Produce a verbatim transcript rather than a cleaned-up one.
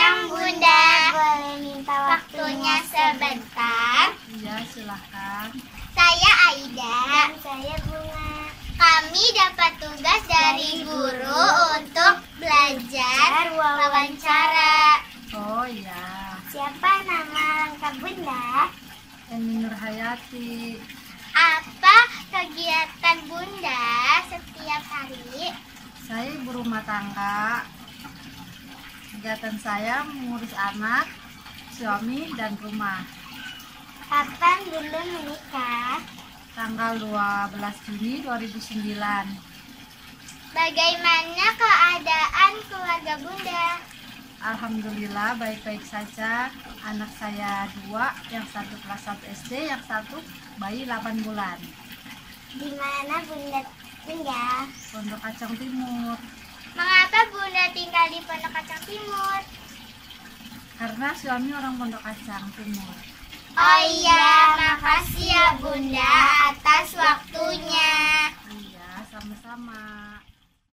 siang Bunda. Boleh minta waktunya sebentar? Iya, silahkan. Saya Aida. Dan saya Bunga. Kami dapat tugas dari guru untuk belajar wawancara. Oh iya. Siapa nama lengkap Bunda? Eni Nurhayati. Apa kegiatan Bunda setiap hari? Saya ibu rumah tangga. Kegiatan saya mengurus anak, suami, dan rumah. Kapan Bunda menikah? Tanggal dua belas Juni dua ribu sembilan. Bagaimana keadaan keluarga Bunda? Alhamdulillah baik-baik saja. Anak saya dua, yang satu kelas satu S D, yang satu bayi delapan bulan. Di mana Bunda tinggal? Pondok Kacang Timur. Mengapa Bunda tinggal di Pondok Kacang Timur? Karena suami orang Pondok Kacang Timur. Oh iya, makasih ya Bunda